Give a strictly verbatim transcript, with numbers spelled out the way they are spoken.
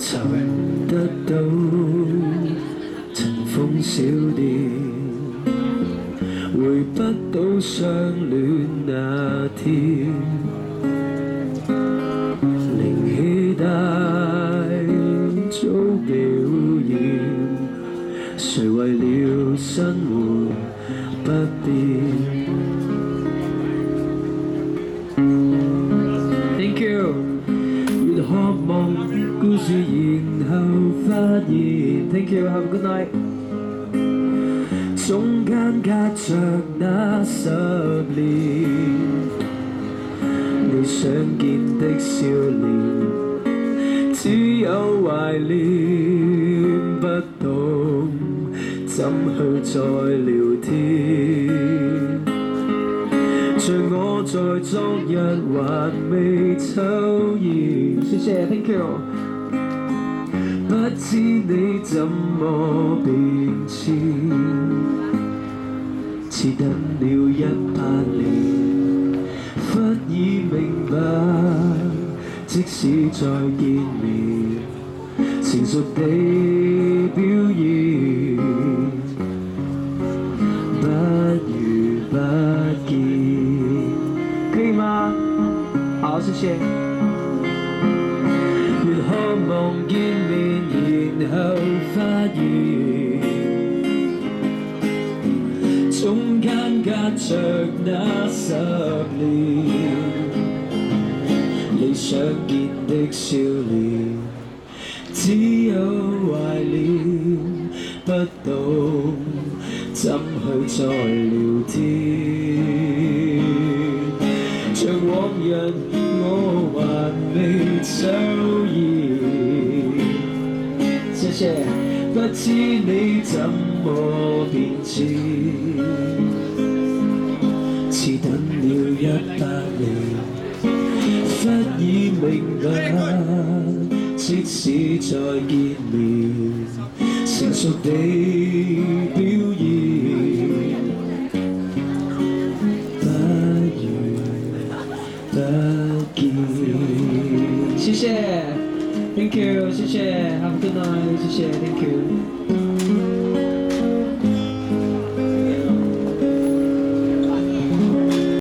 尋得到塵封小店，回不到相戀那天。靈氣大早被污染，誰為了生活不變 ？Thank you。越渴望故事，然後發現 Thank you。Have a good night。中間隔着那十年，你想見的笑臉，只有懷念，不懂怎去再聊天。像我在昨日還未抽煙，謝謝 Thank you。不知你怎麼變遷，似等了一百年，忽已明白，即使再見面，成熟地表現，不如不見。可以嗎？好，謝謝。越渴望見面，然後發現中間隔着那十年，你想見的笑臉，只有懷念，不懂怎去再聊天。像往日我還未抽煙，謝謝。不知你怎麼變遷，似等了一百年，忽已明白，即使再見面，成熟地表現，不如不見。謝謝 ，Thank you， 謝謝 ，Have a good night， 謝謝 ，Thank you。